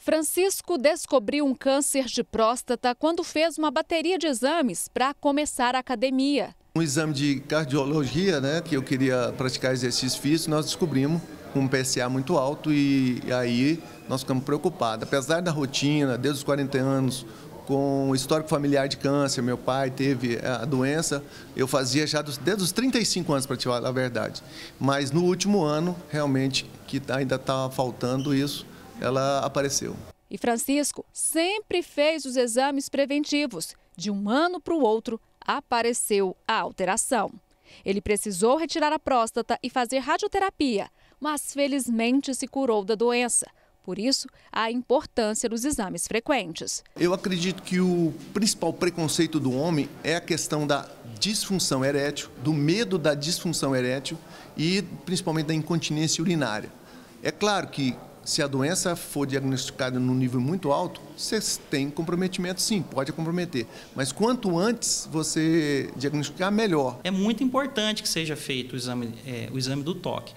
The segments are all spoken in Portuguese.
Francisco descobriu um câncer de próstata quando fez uma bateria de exames para começar a academia. Um exame de cardiologia, que eu queria praticar exercício físico, nós descobrimos um PSA muito alto e aí nós ficamos preocupados. Apesar da rotina, desde os 40 anos, com o histórico familiar de câncer, meu pai teve a doença, eu fazia já desde os 35 anos, para te falar a verdade. Mas no último ano, realmente, que ainda estava faltando isso, ela apareceu. E Francisco sempre fez os exames preventivos. De um ano para o outro, apareceu a alteração. Ele precisou retirar a próstata e fazer radioterapia, mas felizmente se curou da doença. Por isso, a importância dos exames frequentes. Eu acredito que o principal preconceito do homem é a questão da disfunção erétil, do medo da disfunção erétil e principalmente da incontinência urinária. É claro que se a doença for diagnosticada num nível muito alto, você tem comprometimento, sim, pode comprometer. Mas quanto antes você diagnosticar, melhor. É muito importante que seja feito o exame do toque.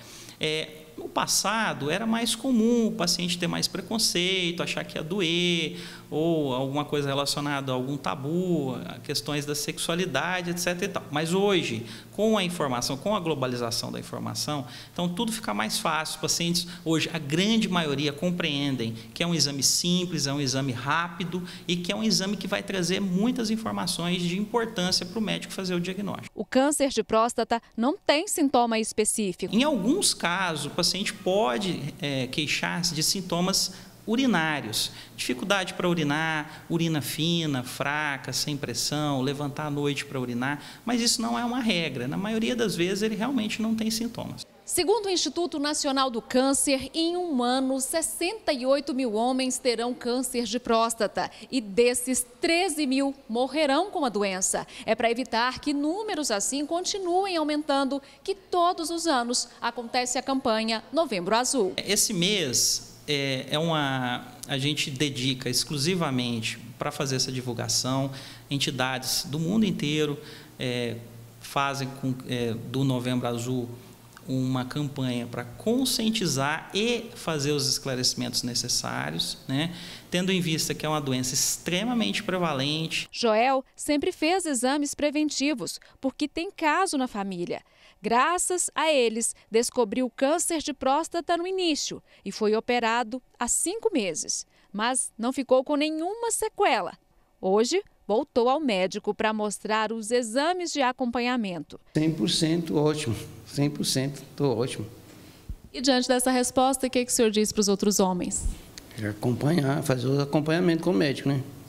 No passado, era mais comum o paciente ter mais preconceito, achar que ia doer, ou alguma coisa relacionada a algum tabu, a questões da sexualidade, etc. e tal. Mas hoje, com a informação, com a globalização da informação, então tudo fica mais fácil. Os pacientes, hoje, a grande maioria compreendem que é um exame simples, é um exame rápido e que é um exame que vai trazer muitas informações de importância para o médico fazer o diagnóstico. O câncer de próstata não tem sintoma específico. Em alguns casos, o paciente pode queixar-se de sintomas urinários, dificuldade para urinar, urina fina, fraca, sem pressão, levantar à noite para urinar, mas isso não é uma regra. Na maioria das vezes ele realmente não tem sintomas. Segundo o Instituto Nacional do Câncer, em um ano, 68 mil homens terão câncer de próstata e desses, 13 mil morrerão com a doença. É para evitar que números assim continuem aumentando, que todos os anos acontece a campanha Novembro Azul. Esse mês a gente dedica exclusivamente para fazer essa divulgação. Entidades do mundo inteiro fazem do Novembro Azul uma campanha para conscientizar e fazer os esclarecimentos necessários, tendo em vista que é uma doença extremamente prevalente. Joel sempre fez exames preventivos, porque tem caso na família. Graças a eles, descobriu câncer de próstata no início e foi operado há 5 meses, mas não ficou com nenhuma sequela. Hoje, voltou ao médico para mostrar os exames de acompanhamento. 100% ótimo, 100% estou ótimo. E diante dessa resposta, o que o senhor diz para os outros homens? Acompanhar, fazer o acompanhamento com o médico,